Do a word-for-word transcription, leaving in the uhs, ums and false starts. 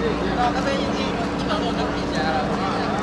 到那边已经一秒多就比起来了。